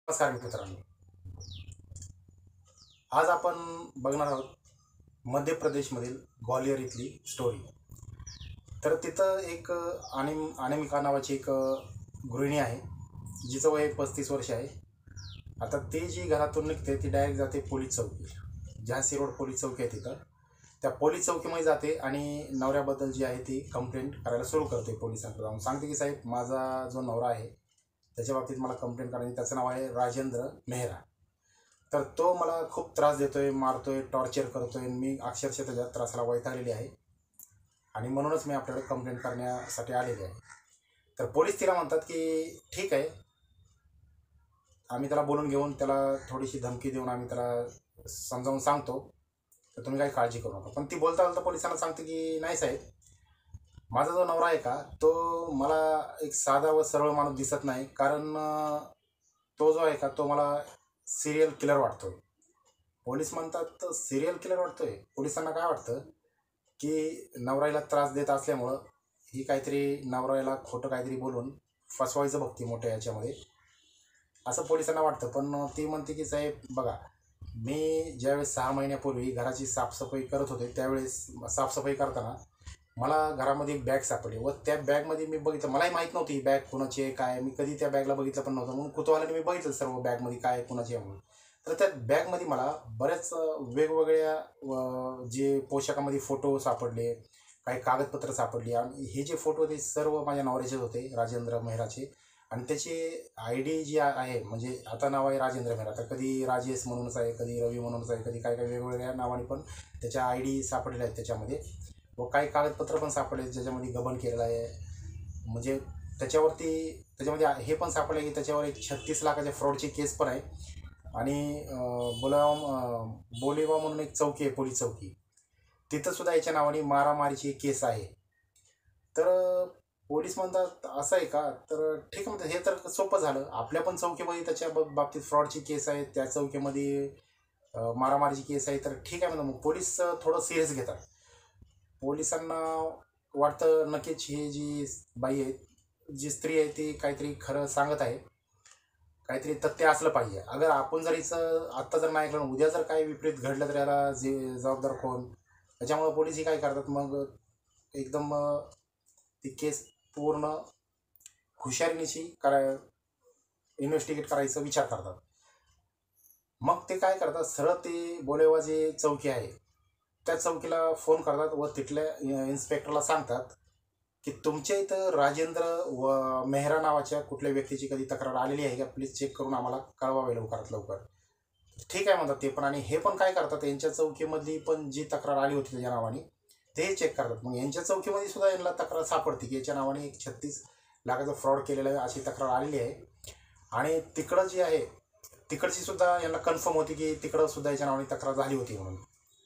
नमस्कार मित्रांनो. आज आपण बघणार आहोत मध्य प्रदेशमधील ग्वालियर इथली स्टोरी. तर तिथं एक अनामिका नावाची एक गृहिणी आहे, जिचं वय 35 वर्ष आहे. आता ती जी घरातून निघते ती डायरेक्ट जाते पोलीस चौकी. झांसी रोड पोलीस चौकी आहे तिथं. त्या पोलीस चौकीमध्ये जाते आणि नवऱ्याबद्दल जी आहे ती कंप्लेंट करायला सुरू करते. पोलिसांकडे जाऊन सांगते की साहेब, माझा जो नवरा आहे त्याच्या बाबतीत मला कंप्लेंट करायची. त्याचं नाव आहे राजेंद्र मेहरा. तर तो मला खूप त्रास देतोय, मारतोय, टॉर्चर करतोय. मी अक्षरशः त्याच्या त्रासाला वैतागलेली आहे आणि म्हणूनच मी आपल्याकडे कंप्लेंट करण्यासाठी आलेली आहे. तर पोलीस तिला म्हणतात की ठीक आहे, आम्ही त्याला बोलून घेऊन त्याला थोडीशी धमकी देऊन आम्ही त्याला समजावून सांगतो, तर तुम्ही काही काळजी करू नका. पण ती बोलता बोलता पोलिसांना सांगते की नाही साहेब, माझा जो नवरा आहे का तो मला एक साधा व सरळ माणूस दिसत नाही. कारण तो जो आहे का तो मला सिरियल किलर वाटतोय. पोलीस म्हणतात सिरियल किलर वाटतोय. पोलिसांना काय वाटतं की नवऱ्याला त्रास देत असल्यामुळं ही काहीतरी नवऱ्याला खोटं काहीतरी बोलून फसवायचं बघते मोठ्या याच्यामध्ये, असं पोलिसांना वाटतं. पण ती म्हणते की साहेब बघा, मी ज्यावेळेस 6 महिन्यापूर्वी घराची साफसफाई करत होते त्यावेळेस साफसफाई करताना मला घरामध्ये एक बॅग सापडली व त्या बॅगमध्ये मी बघितलं, मलाही माहीत नव्हती ही बॅग कुणाची आहे काय. मी कधी त्या बॅगला बघितलं पण नव्हतं, म्हणून कुतूहलाने मी बघितलं सर्व बॅगमध्ये काय कुणाची आहे म्हणून. तर त्या बॅगमध्ये मला बऱ्याच वेगवेगळ्या जे पोशाखामध्ये फोटो सापडले, काही कागदपत्र सापडली आणि हे जे फोटो ते सर्व माझ्या नवऱ्याचेच होते, राजेंद्र मेहराचे. आणि त्याची आय डी जी आहे, म्हणजे आता नाव आहे राजेंद्र मेहरा, तर कधी राजेश म्हणूनच आहे, कधी रवी म्हणूनच आहे, कधी काय काय वेगवेगळ्या नावाने पण त्याच्या आय डी सापडलेल्या आहेत त्याच्यामध्ये. व काही कागदपत्र पण सापडले ज्याच्यामध्ये गबन केलेलं आहे. म्हणजे त्याच्यामध्ये हे पण सापडले की त्याच्यावर एक 36 लाखाच्या फ्रॉडची केस पण आहे. आणि बोलेवा म्हणून एक चौकी आहे, पोलीस चौकी, तिथं सुद्धा याच्या नावाने मारामारीची एक केस आहे. तर पोलीस म्हणतात असं आहे का, तर ठीक आहे म्हणतात, हे तर सोपं झालं. आपल्या पण चौकीमध्ये त्याच्या बाबतीत फ्रॉडची केस आहे, त्या चौकीमध्ये मारामारीची केस आहे, तर ठीक आहे म्हणतात. मग पोलीस थोडं सिरियस घेतात. पोलिसांना वाटतं नक्कीच ही जी बाई आहे, जी स्त्री आहे, ती काहीतरी खरं सांगत आहे, काहीतरी तथ्य असलं पाहिजे. अगर आपण जर हिचं आत्ता जर नाही ऐकलं, उद्या जर काही विपरीत घडलं तर याला जबाबदार कोण. त्याच्यामुळं पोलीस ही काय करतात, मग एकदम ती केस पूर्ण हुशारीनिशी इन्व्हेस्टिगेट करायचा विचार करतात. मग ते काय करतात, सरळ ते बोलेवा जे चौकी आहे त्या चौकीला फोन करतात व तिथल्या इन्स्पेक्टरला सांगतात की तुमच्या इथं राजेंद्र व मेहरा नावाच्या कुठल्या व्यक्तीची कधी तक्रार आलेली आहे का, प्लीज चेक करून आम्हाला कळवावे लवकरात लवकर. ठीक आहे म्हणतात ते पण. आणि हे पण काय करतात, यांच्या चौकीमधली पण जी तक्रार आली होती त्याच्या नावाने ते चेक करतात. मग यांच्या चौकीमध्ये सुद्धा यांना तक्रार सापडते की याच्या नावाने एक 36 लाखाचा फ्रॉड केलेला आहे अशी तक्रार आलेली आहे. आणि तिकडं जी आहे तिकडची सुद्धा यांना कन्फर्म होती की तिकडं सुद्धा याच्या नावाने तक्रार झाली होती म्हणून.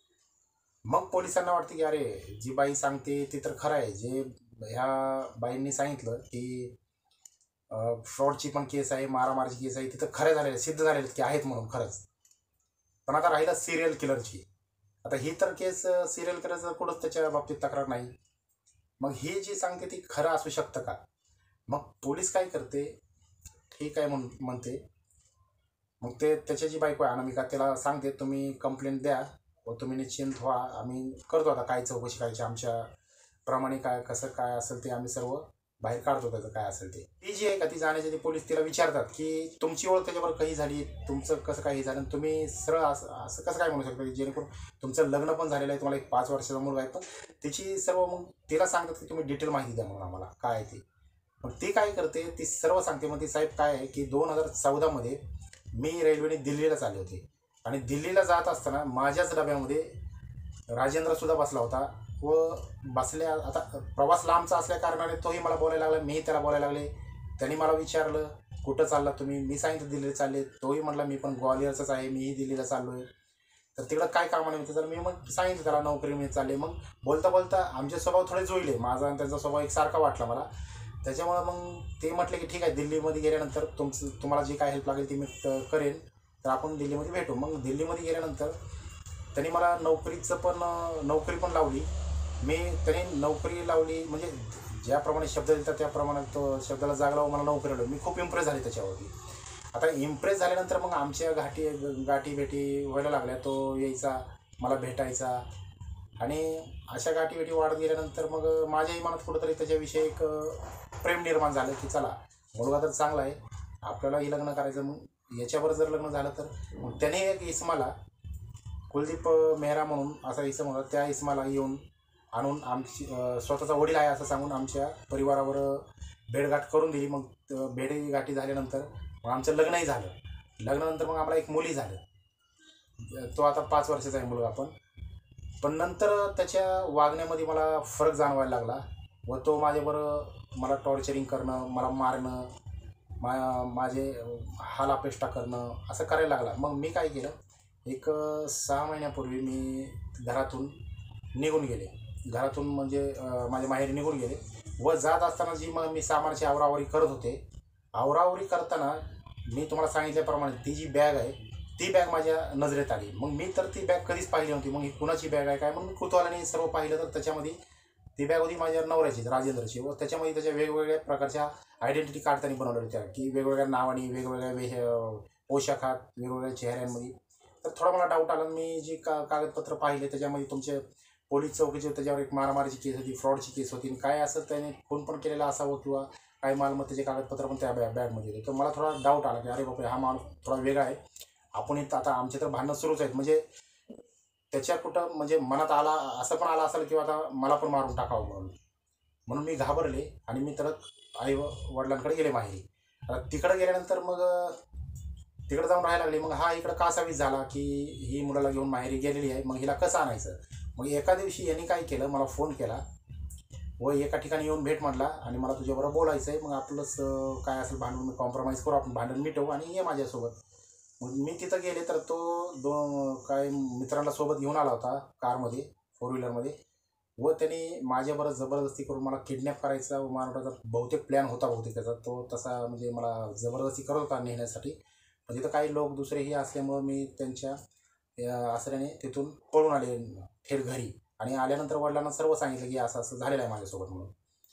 मग पोलिसांना वाटते की अरे, जी बाई सांगते ती तर खरं आहे. जे ह्या बाईंनी सांगितलं की फ्रॉडची पण केस आहे, मारामारीची केस आहे, तिथं खरे झालेले सिद्ध झालेले की आहेत म्हणून खरंच. पण आता राहिलं सिरियल किलरची. आता ही तर केस सिरियल किलरचं कुठंच त्याच्या बाबतीत तक्रार नाही. मग ही जी सांगते ती खरं असू शकतं का. मग पोलीस काय करते, ठीक आहे म्हणते. मग ते त्याची जी बायको आहे अनामिका, त्याला सांगते तुम्ही कंप्लेंट द्या व तुम्ही निश्चिंत व्हा, आम्ही करतो आता काय चौकशी करायची, आमच्या प्रमाणे काय कसं काय असेल ते आम्ही सर्व बाहेर काढतो त्याचं काय असेल ते. ती जी आहे का ती जाण्याच्या आधी पोलीस तिला विचारतात की तुमची ओळख त्याच्यावर काही झाली, तुमचं कसं काही झालं, तुम्ही सरळ असं कसं काय म्हणू शकता की जेणेकरून तुमचं लग्न पण झालेलं आहे, तुम्हाला एक 5 वर्षाचा मुलगा आहे. पण तिची सर्व मग तिला सांगतात की तुम्ही डिटेल माहिती द्या म्हणून आम्हाला काय आहे ती. मग ती काय करते, ती सर्व सांगते. मग ती साहेब काय आहे की 2014 मी रेल्वेने दिल्लीला चालले होते आणि दिल्लीला जात असताना माझ्याच डब्यामध्ये राजेंद्रसुद्धा बसला होता. व आता प्रवास लांबचा असल्या कारणाने तोही मला बोलायला लागला, मीही त्याला बोलायला लागले. त्यांनी मला विचारलं कुठं चालला तुम्ही, मी सांगितलं दिल्लीला चालले. तोही म्हटला मी पण ग्वालियरचाच आहे, मीही दिल्लीला चाललो आहे. तर तिकडं काय कामाने होते, तर मी मग सांगितलं त्याला नोकरी मी चालले. मग बोलता बोलता आमचे स्वभाव थोडे जुळले, माझा आणि त्यांचा स्वभाव एकसारखा वाटला मला. त्याच्यामुळं मग ते म्हटले की ठीक आहे, दिल्लीमध्ये गेल्यानंतर तुम्हाला जी काय हेल्प लागेल ती मी करेन, तर आपण दिल्लीमध्ये भेटू. मग दिल्लीमध्ये गेल्यानंतर त्यांनी मला नोकरी पण लावली. त्यांनी नोकरी लावली म्हणजे ज्याप्रमाणे शब्द देतात त्याप्रमाणे तो शब्दाला जाग लावून मला नोकरी लावली. मी खूप इम्प्रेस झाले त्याच्यावरती. आता इम्प्रेस झाल्यानंतर मग आमच्या गाठी भेटी व्हायला लागल्या. तो यायचा, मला भेटायचा, आणि अशा गाठीभेटी वाढत गेल्यानंतर मग माझ्याही मनात कुठंतरी त्याच्याविषयी एक प्रेम निर्माण झालं की चला, मुलगा तर चांगला आहे, आपल्यालाही लग्न करायचं. मग याच्यावर जर लग्न झालं तर मग त्याने एक इसमाला, कुलदीप मेहरा म्हणून असा इसम होता, त्या इसमाला आणून आमची स्वतःचा वडील आहे असं सांगून आमच्या परिवारावर भेटगाठ करून दिली. मग भेटगाठी झाल्यानंतर मग आमचं लग्नही झालं. लग्नानंतर मग आम्हाला एक मुली झालं. तो आता 5 वर्षाचा आहे मुलगा. पण नंतर त्याच्या वागण्यामध्ये मला फरक जाणवायला लागला व तो माझ्याबरोबर मला टॉर्चरिंग करणं, मला मारणं, माझे हाल अपेष्टा करणं असं करायला लागला. मग मी काय केलं, एक 6 महिन्यापूर्वी मी घरातून निघून गेले. घरातून म्हणजे माझ्या माहेरी निघून गेले व जात असताना जी मग मी सामानाची आवरावरी करत होते, आवरावरी करताना मी तुम्हाला सांगितल्याप्रमाणे ती जी बॅग आहे ती बॅग माझ्या नजरेत आली. मग मी तर ती बॅग कधीच पाहिली नव्हती. मग ही कुणाची बॅग आहे काय, मग मी कुतूहलाने सर्व पाहिलं तर त्याच्यामध्ये ती बॅग होती माझ्या नवऱ्याची, राजेंद्रची. व त्याच्यामध्ये त्याच्या वेगवेगळ्या प्रकारच्या आयडेंटिटी कार्ड त्यांनी बनवलेल्या होत्या की वेगवेगळ्या नावाने, वेगवेगळ्या पोशाखात, वेगवेगळ्या चेहऱ्यांमध्ये. तर थोडा मला डाऊट आला. मी जी कागदपत्र पाहिले त्याच्यामध्ये तुमचे पोलीस चौकीचे, त्याच्यावर एक मारामारीची केस होती, फ्रॉडची केस होती, काय असं त्याने खून पण केलेला असावं किंवा काही मालमत्तेचे कागदपत्र पण त्या बॅगमध्ये होते. तर मला थोडा डाऊट आला की अरे बापरे, हा माणूस थोडा वेगळा आहे. आपण इथं आता आमचे तर भांडणं सुरूच आहेत, म्हणजे त्याच्या कुठं म्हणजे मनात आला असं पण आला असेल किंवा आता मला पण मारून टाकावं म्हणून मी घाबरले आणि मी तर आई वडिलांकडे गेले माहेरी. आता तिकडे गेल्यानंतर मग तिकडे जाऊन राहायला लागले. मग हा इकडं कासावीस झाला की ही मुलाला घेऊन माहेरी गेलेली आहे, मग हिला कसं आणायचं. मग एका दिवशी यांनी काय केलं, मला फोन केला व एका ठिकाणी येऊन भेट म्हटला आणि मला तुझ्याबरोबर बोलायचं आहे. मग आपलंच काय असेल भांडण मी कॉम्प्रोमाइज करू, आपण भांडण मिटवू आणि ये माझ्यासोबत. मग मी तिथं गेले तर तो काय मित्रांना सोबत घेऊन आला होता कारमध्ये, 4 व्हीलरमध्ये. व त्यांनी माझ्याबरोबर जबरदस्ती करून मला किडनॅप करायचा व मारण्याचा बहुतेक प्लॅन होता त्याचा. तो तसा म्हणजे मला जबरदस्ती करत होता नेण्यासाठी. पण तिथं काही लोक दुसरेही असल्यामुळं मी त्यांच्या आसऱ्याने तिथून पळून आले थेट घरी. आणि आल्यानंतर वडिलांना सर्व सांगितलं की असं असं झालेलं आहे माझ्यासोबत म्हणून.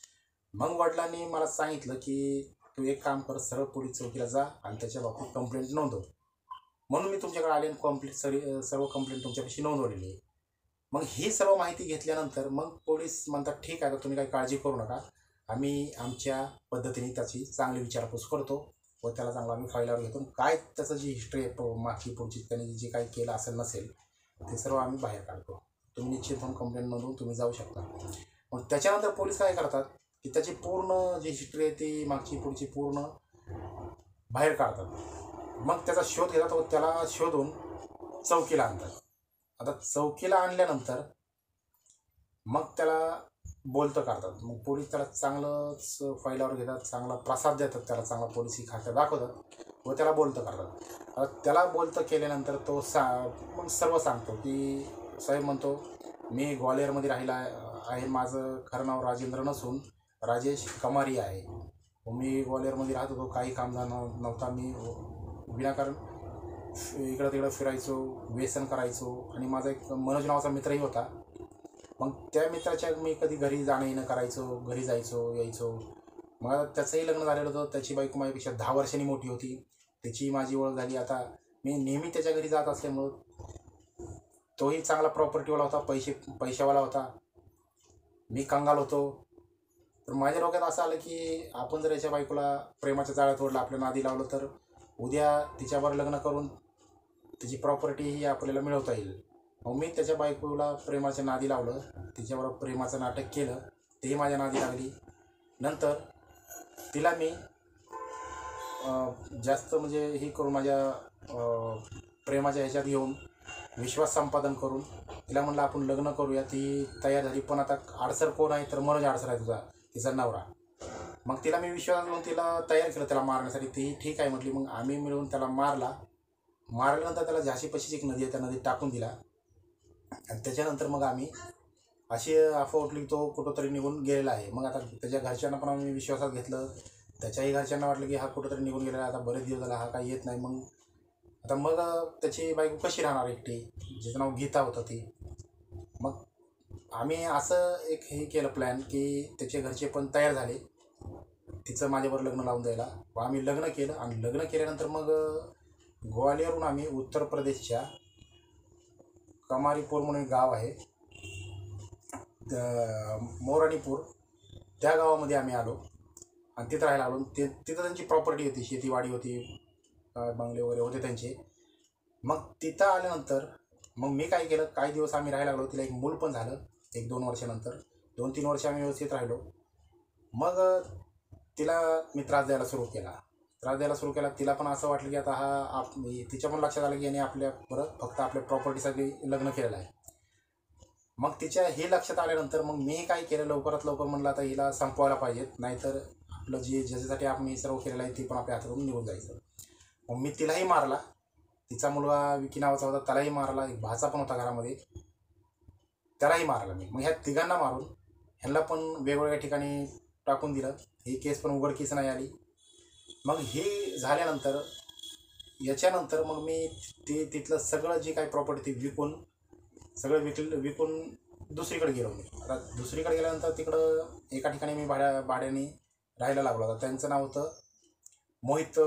मग वडिलांनी मला सांगितलं की तू एक काम कर, सरळ पोलीस चौकीला जा आणि त्याच्या बाबतीत कंप्लेंट नोंदव. म्हणून मी तुमच्याकडे आले आणि सर्व कंप्लेंट तुमच्यापाशी नोंदवलेली आहे. मग ही सर्व माहिती घेतल्यानंतर मग पोलीस म्हणतात ठीक आहे, तर तुम्ही काही काळजी करू नका, आम्ही आमच्या पद्धतीने त्याची चांगली विचारपूस करतो व त्याला चांगला आम्ही फाईलवर घेतो. काय त्याचं जी हिस्ट्री आहे मागची पुढची, त्यांनी जे काही केलं असेल नसेल ते सर्व आम्ही बाहेर काढतो. तुम्ही निश्चित होऊन कंप्लेंट नोंदवून तुम्ही जाऊ शकता. मग त्याच्यानंतर पोलीस काय करतात की त्याची पूर्ण जी हिस्ट्री आहे ती मागची पुढची पूर्ण बाहेर काढतात. मग त्याचा शोध घेतात व त्याला शोधून चौकीला आणतात. आता चौकीला आणल्यानंतर मग त्याला बोलतं करतात. मग पोलीस त्याला चांगलंच फाईलावर घेतात, चांगला प्रसाद देतात, त्याला चांगला पोलिसी खातं दाखवतात व त्याला बोलतं करतात. आता त्याला बोलतं केल्यानंतर तो मग सर्व सांगतो की साहेब म्हणतो मी ग्वालियरमध्ये राहिला आहे, माझं खरं नाव राजेंद्र नसून राजेश कमारी आहे. मी ग्वालियरमध्ये राहत होतो, काही काम नव्हता, मी विनाकारण इकडं तिकडं फिरायचो, व्यसन करायचो. आणि माझा एक मनोज नावाचा मित्रही होता. मग त्या मित्राच्या मी कधी घरी जाणं येणं करायचो, घरी जायचो यायचो. मग त्याचंही लग्न झालेलं होतं, त्याची बायको माझ्यापेक्षा 10 वर्षांनी मोठी होती, त्याची माझी ओळख झाली. आता मी नेहमी त्याच्या घरी जात असल्यामुळं तोही चांगला प्रॉपर्टीवाला होता, पैशावाला होता, मी कंगाल होतो. तर माझ्या डोक्यात असं आलं की आपण जर याच्या बायकोला प्रेमाच्या जाळ्यात ओढलं, आपल्या नादी लावलं, तर उद्या तिच्यावर लग्न करून तिची प्रॉपर्टीही आपल्याला मिळवता येईल. मग मी त्याच्या बायकोला प्रेमाच्या नादी लावलं, तिच्याबरोबर प्रेमाचं नाटक केलं, तेही माझ्या नादी लागली. नंतर तिला मी जास्त म्हणजे हे करून माझ्या प्रेमाच्या ह्याच्यात घेऊन विश्वास संपादन करून तिला म्हणलं आपण लग्न करूया. ती तयार झाली. पण आता आडसर कोण आहे, तर मनोज आडसर आहे तिचा नवरा. मग तिला मी विश्वास घेऊन तिला तयार केलं त्याला मारण्यासाठी. ती ठीक आहे म्हटली. मग आम्ही मिळून त्याला मारल्यानंतर त्याला झाशीपाशीची एक नदी आहे, त्या नदीत टाकून दिला. आणि त्याच्यानंतर मग आम्ही अशी अफवा उठली की तो कुठंतरी निघून गेलेला आहे. मग आता त्याच्या घरच्यांना पण आम्ही विश्वासात घेतलं, त्याच्याही घरच्यांना वाटलं की हा कुठंतरी निघून गेलेला आहे, आता बरेच दिवस झाला हा काही येत नाही. मग त्याची बायको कशी राहणार एकटी, जिचं नाव गीता होतं ती. मग आम्ही असं एक हे केलं प्लॅन की त्याचे घरचे पण तयार झाले तिचं माझ्यावर लग्न लावून द्यायला. व आम्ही लग्न केलं आणि लग्न केल्यानंतर मग ग्वालियरहून आम्ही उत्तर प्रदेशच्या कमारीपूर म्हणून एक गाव आहे, मोरानीपूर, त्या गावामध्ये आम्ही आलो आणि तिथं राहायला आलो. तिथं त्यांची प्रॉपर्टी होती, शेतीवाडी होती, बंगले वगैरे होते त्यांचे. मग तिथं आल्यानंतर मग मी काय केलं, काही दिवस आम्ही राहायला लागलो. तिला एक मूल पण झालं 1-2 वर्षानंतर. 2-3 वर्ष आम्ही व्यवस्थित राहिलो. मग तिला मी त्रास द्यायला सुरू केला. तिला पण असं वाटलं की आता हा तिच्या पण लक्षात आलं की याने फक्त आपल्या प्रॉपर्टीसाठी लग्न केलेलं आहे. मग तिच्या हे लक्षात आल्यानंतर मग मी काय केलं, लवकरात लवकर म्हणलं आता हिला संपवायला पाहिजेत, नाहीतर आपलं ज्याच्यासाठी आपण हे सर्व केलेलं आहे ती पण आपल्या हातातून निघून जायचं. मग मी तिलाही मारला. तिचा मुलगा विकी नावाचा होता, त्यालाही मारला. एक भाचा पण होता घरामध्ये, त्यालाही मारला मी. मग ह्या तिघांना मारून ह्यांना पण वेगवेगळ्या ठिकाणी टाकून दिलं. ही केस पण उघडकीस नाही आली. मग हे झाल्यानंतर याच्यानंतर मग मी तिथलं सगळं जे काही प्रॉपर्टी विकून दुसरीकडे गेलो मी. आता दुसरीकडे गेल्यानंतर तिकडं एका ठिकाणी मी भाड्याने राहायला लागलो होता. त्यांचं नाव होतं मोहित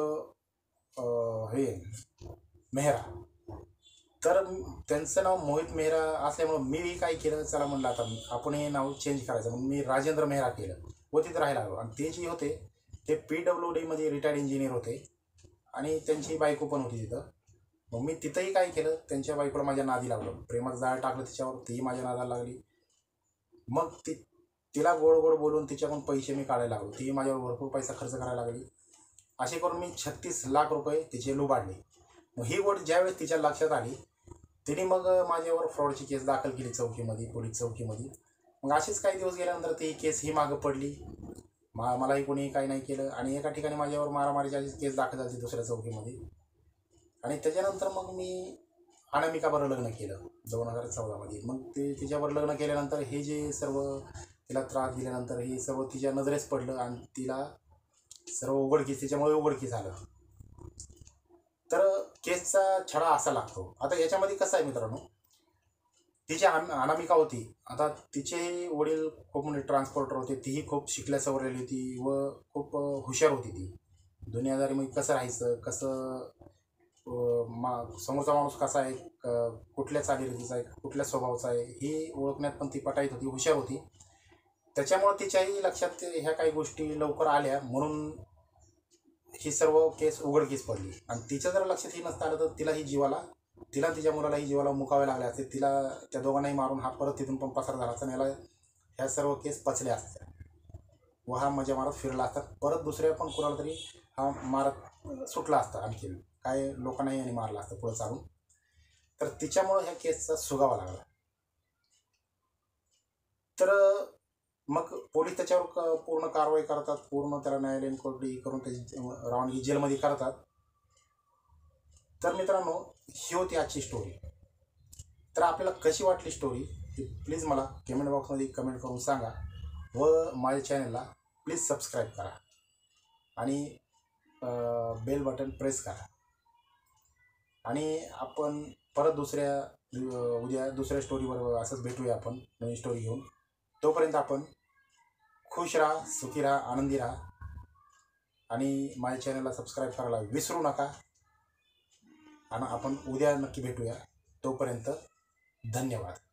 मेहरा. तर त्यांचं नाव मोहित मेहरा असल्यामुळं मी काय केलं, चला म्हणलं आता आपण हे नाव चेंज करायचं. म्हणून मी राजेंद्र मेहरा केलं व तिथं राहायला लागलो. आणि ते जे होते ते PWDमध्ये रिटायर्ड इंजिनियर होते आणि त्यांची बायको पण होती तिथं. मग मी तिथंही काय केलं, त्यांच्या बायकोला माझ्या नादी लागलं, प्रेमाचं जाळ टाकलं तिच्यावर, तीही माझ्या नादाला लागली. मग तिला गोड गोड बोलून तिच्याकडून पैसे मी काढायला लागलो. ती माझ्यावर भरपूर पैसा खर्च करायला लागली. असे करून मी 36 लाख रुपये तिचे लुबाडले. मग ही गोष्ट ज्यावेळेस तिच्या लक्षात आली, तिने मग माझ्यावर फ्रॉडची केस दाखल केली पोलीस चौकीमध्ये. मग असेच काही दिवस गेल्यानंतर ती केस ही मागं पडली. मलाही कोणी काही नाही केलं. आणि एका ठिकाणी माझ्यावर मारामारीची केस दाखल झाली दुसऱ्या चौकीमध्ये. आणि त्याच्यानंतर मग मी अनामिकाबरोबर लग्न केलं 2014मध्ये. मग तिच्यावर लग्न केल्यानंतर हे जे सर्व तिला त्रास दिल्यानंतर हे सर्व तिच्या नजरेस पडलं आणि तिला सर्व तिच्यामुळे उघडकीस झालं. तर केसचा छडा असा लागतो. आता याच्यामध्ये कसं आहे मित्रांनो, ती जी अनामिका होती, आता तिचे वडील खूप मोठे ट्रान्सपोर्टर होते. तीही खूप शिकल्या सवरलेली होती व खूप हुशार होती. ती दुनियादारीमध्ये कसं राहायचं, कसं समोरचा माणूस कसा आहे, कुठल्या चालीरीतीचा आहे, कुठल्या स्वभावाचा आहे, हे ओळखण्यात पण ती पटाईत होती, हुशार होती. त्याच्यामुळं तिच्याही लक्षात ह्या काही गोष्टी लवकर आल्या, म्हणून ही सर्व केस उघडकीस पडली. आणि तिच्या जर लक्षात ही नसतं आलं तर तिला तिच्या मुलालाही जीवाला मुकावे लागले असते. तिला त्या दोघांनाही मारून हा परत तिथून पण पसार झाला असता आणि याला ह्या सर्व केस पचल्या असत्या व हा मजा मारत फिरला असता. परत दुसऱ्या पण कुणाला तरी हा मारत सुटला असता, आणखी काय लोकांनाही आणि मारला असतं पुढं चालून. तर तिच्यामुळं ह्या केसचा सुगावा लागला. तर मग पोलीस त्याच्यावर पूर्ण कारवाई करतात, पूर्ण त्याला न्यायालयीन कोठडी करून त्याची रवानगी जेलमध्ये करतात. तर मित्रांनो, ही होती आजची स्टोरी. तर आपल्याला कशी वाटली स्टोरी ती प्लीज मला कमेंट बॉक्समध्ये कमेंट करून सांगा व माझ्या चॅनलला प्लीज सबस्क्राईब करा आणि बेल बटन प्रेस करा. आणि आपण परत उद्या दुसऱ्या स्टोरीवर असंच भेटूया आपण नवीन स्टोरी घेऊन. तोपर्यंत आपण खुश राहा, सुखी राहा, आनंदी राहा आणि माझ्या चॅनलला सबस्क्राईब करायला विसरू नका. आणि आपण उद्या नक्की भेटूया. तोपर्यंत धन्यवाद.